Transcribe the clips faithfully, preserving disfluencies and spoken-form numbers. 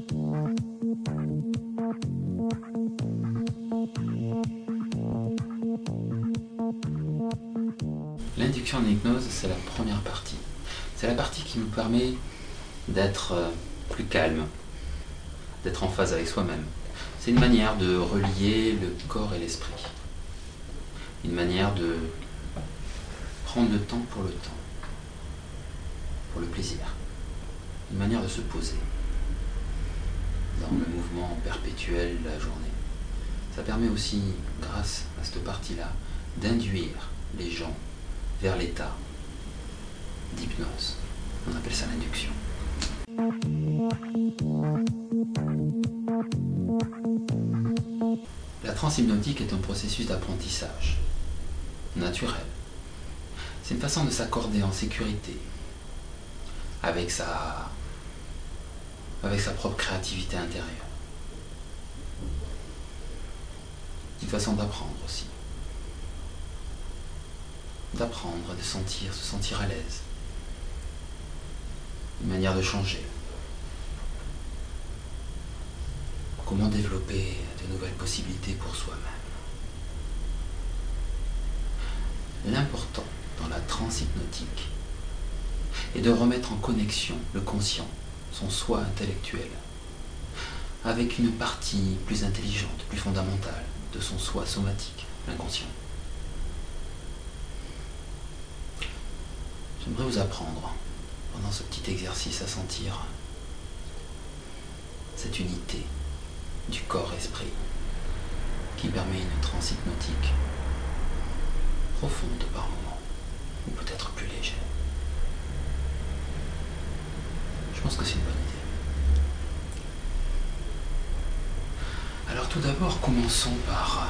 L'induction en hypnose, c'est la première partie. C'est la partie qui nous permet d'être plus calme, d'être en phase avec soi-même. C'est une manière de relier le corps et l'esprit. Une manière de prendre le temps pour le temps, pour le plaisir. Une manière de se poser dans le mouvement perpétuel de la journée. Ça permet aussi, grâce à cette partie-là, d'induire les gens vers l'état d'hypnose. On appelle ça l'induction. La transe hypnotique est un processus d'apprentissage naturel. C'est une façon de s'accorder en sécurité avec sa, avec sa propre créativité intérieure. Une façon d'apprendre aussi. D'apprendre, de sentir, se sentir à l'aise. Une manière de changer. Comment développer de nouvelles possibilités pour soi-même. L'important dans la transe hypnotique est de remettre en connexion le conscient, son soi intellectuel, avec une partie plus intelligente, plus fondamentale de son soi somatique, l'inconscient. J'aimerais vous apprendre, pendant ce petit exercice, à sentir cette unité du corps-esprit qui permet une transe hypnotique profonde par moment, ou peut-être plus légère. Je pense que c'est une bonne idée. Alors tout d'abord, commençons par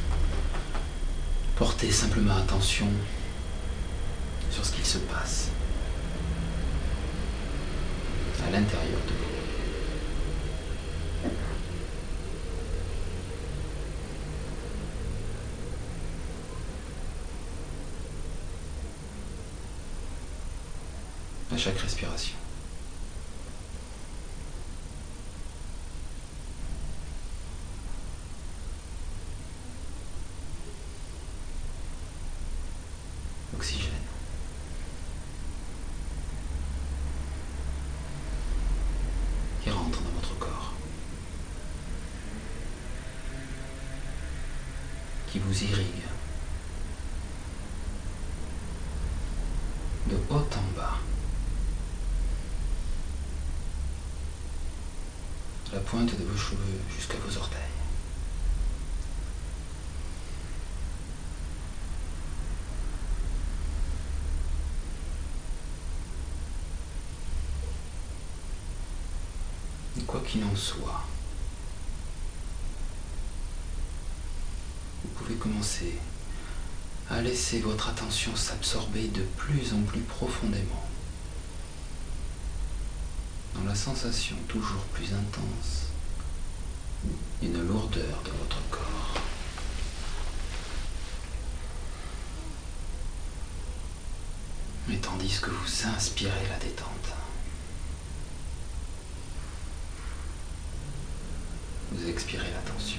porter simplement attention sur ce qu'il se passe à l'intérieur de vous. À chaque respiration. Oxygène. Qui rentre dans votre corps. Qui vous irrigue. De haut en bas. La pointe de vos cheveux jusqu'à vos orteils. Et quoi qu'il en soit, vous pouvez commencer à laisser votre attention s'absorber de plus en plus profondément dans la sensation toujours plus intense d'une lourdeur de votre corps. Et tandis que vous inspirez la détente, vous expirez la tension.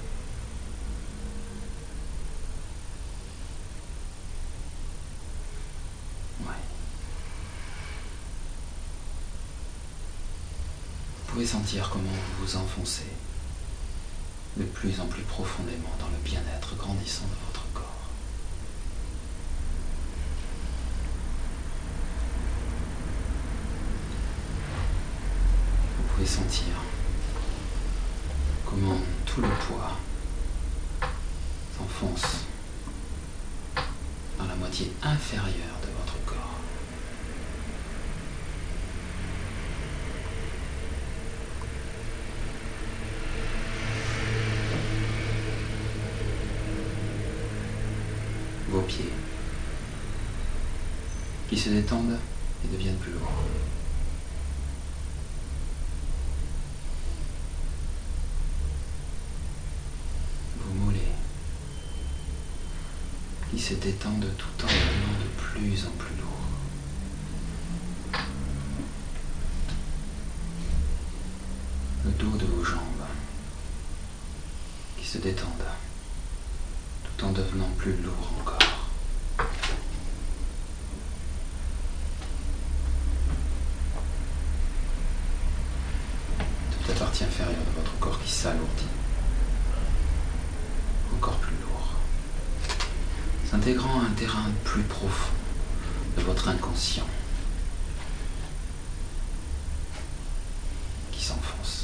Vous pouvez sentir comment vous vous enfoncez de plus en plus profondément dans le bien-être grandissant de votre corps. Vous pouvez sentir comment tout le poids s'enfonce dans la moitié inférieure de votre corps. Vos pieds qui se détendent et deviennent plus lourds. Vos mollets qui se détendent tout en devenant de plus en plus lourds. le dos de vos jambes qui se détendent tout en devenant plus lourd encore. Toute la partie inférieure de votre corps qui s'alourdit, encore plus lourd, s'intégrant à un terrain plus profond de votre inconscient qui s'enfonce.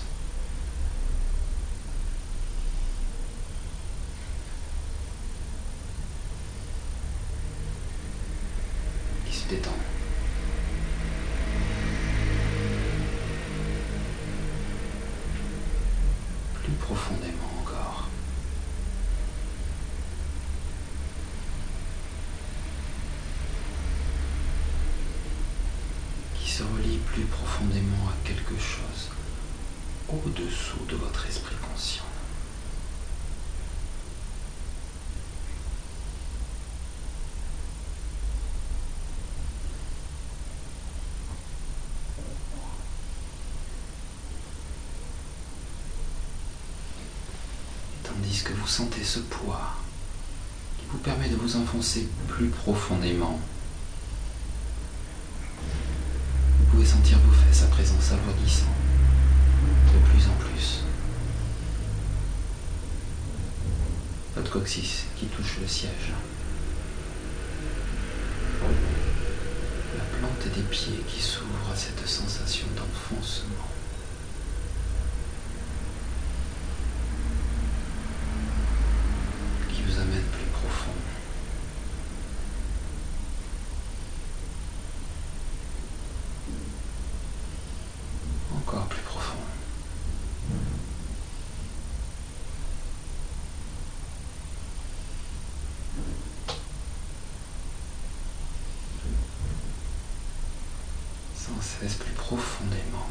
Qui se détend. Plus profondément encore. Qui se relie plus profondément à quelque chose au-dessous de votre esprit conscient. Tandis que vous sentez ce poids qui vous permet de vous enfoncer plus profondément, vous pouvez sentir vos fesses à présent s'alourdissant de plus en plus. Votre coccyx qui touche le siège. La plante des pieds qui s'ouvre à cette sensation d'enfoncement. Qui vous amène plus profond. Encore plus profond. Sans cesse plus profondément.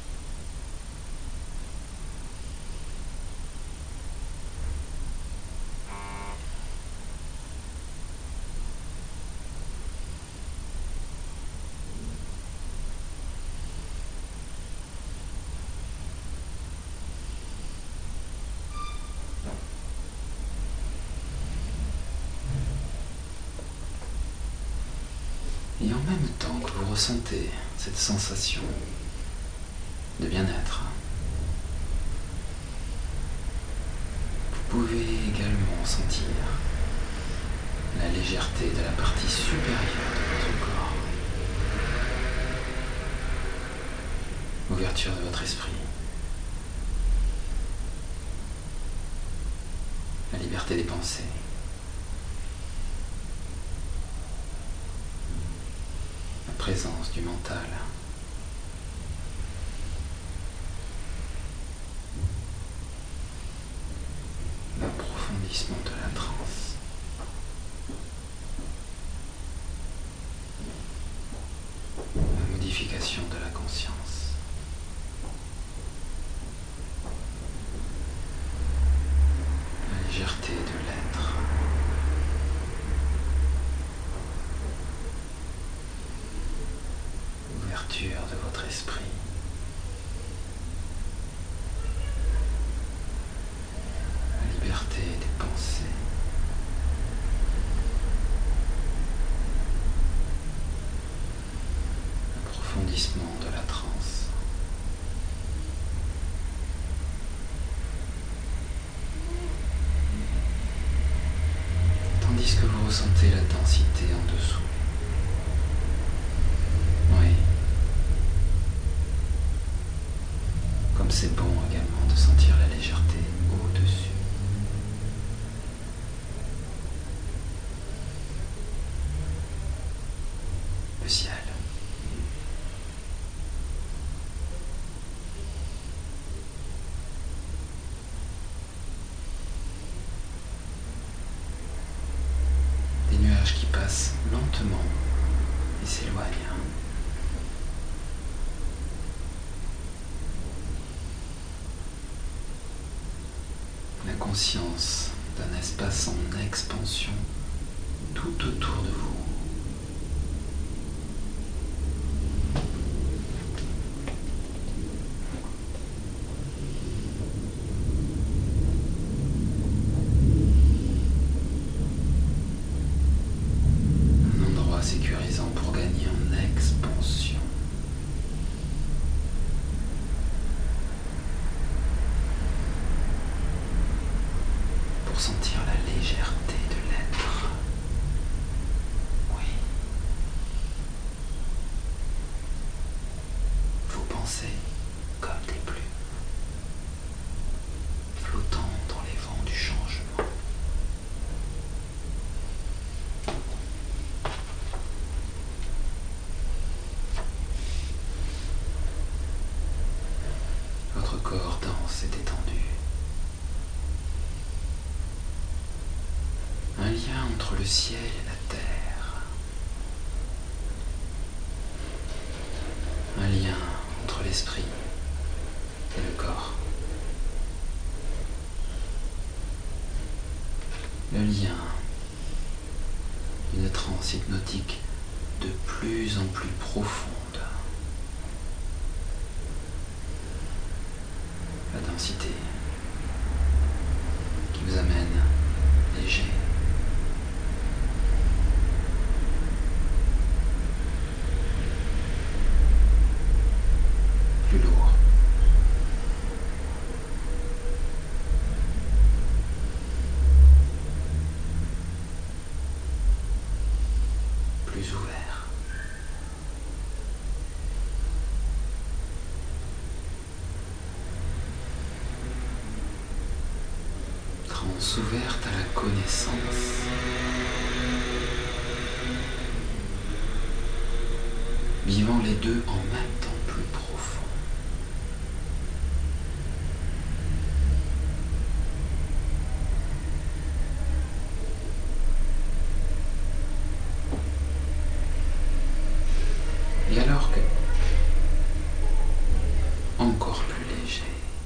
Et en même temps que vous ressentez cette sensation de bien-être, vous pouvez également sentir la légèreté de la partie supérieure de votre corps, l'ouverture de votre esprit, la liberté des pensées. Présence du mental. L'approfondissement de la transe. La modification de la conscience. La légèreté de l'être. De votre esprit, la liberté des pensées, l'approfondissement de la transe, tandis que vous ressentez la densité en dessous. C'est bon également de sentir la légèreté au-dessus. Le ciel. Des nuages qui passent lentement et s'éloignent. La conscience d'un espace en expansion tout autour de vous. corps dense et détendu. Un lien entre le ciel et la terre. Un lien entre l'esprit et le corps. Le lien d'une transe hypnotique de plus en plus profonde. La densité qui vous amène léger. Plus lourd. Plus ouvert. Transe ouverte à la connaissance. Vivant les deux en même temps plus profond. Et alors que, encore plus léger,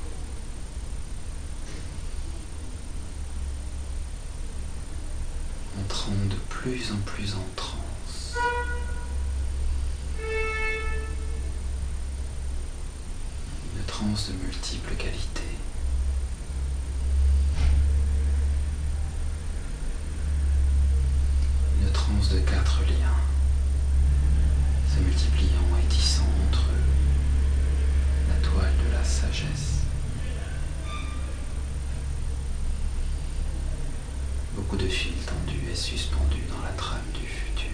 entrant de plus en plus en transe, une transe de multiples qualités. Une transe de quatre liens, se multipliant et tissant entre eux la toile de la sagesse. Beaucoup de fils tendus et suspendus dans la trame du futur.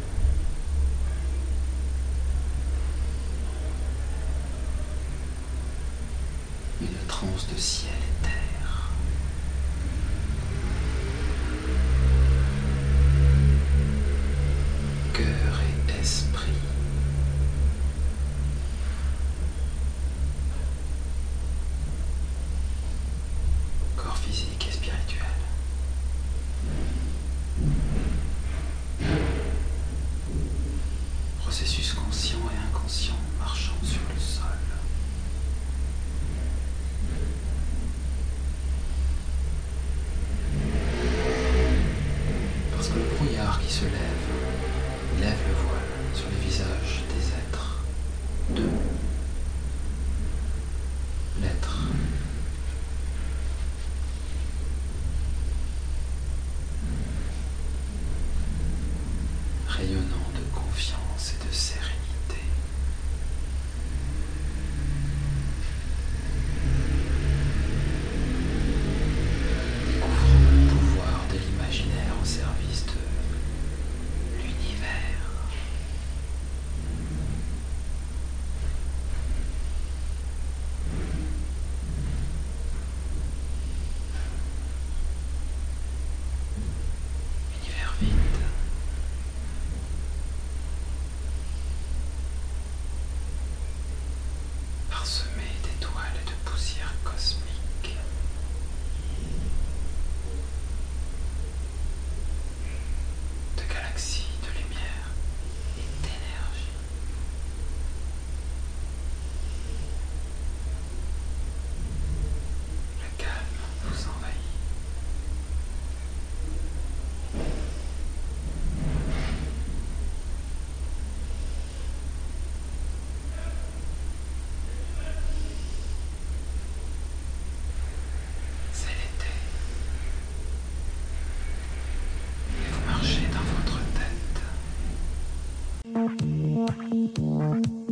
Une transe de ciel et terre. Cœur et esprit. Corps physique et spirituel. Processus conscient et inconscient marchant sur le sol. Parce que le brouillard qui se lève, lève le voile sur les visages des êtres. De l'être. Rayonnant de confiance et de sérénité. Découvrant le pouvoir de l'imaginaire au service de l'univers. Univers vide. Parsemé d'étoiles et de poussière cosmique. De galaxies, de lumière et d'énergie. Le calme vous envahit. C'est l'été. Et vous marchez dans votre tête.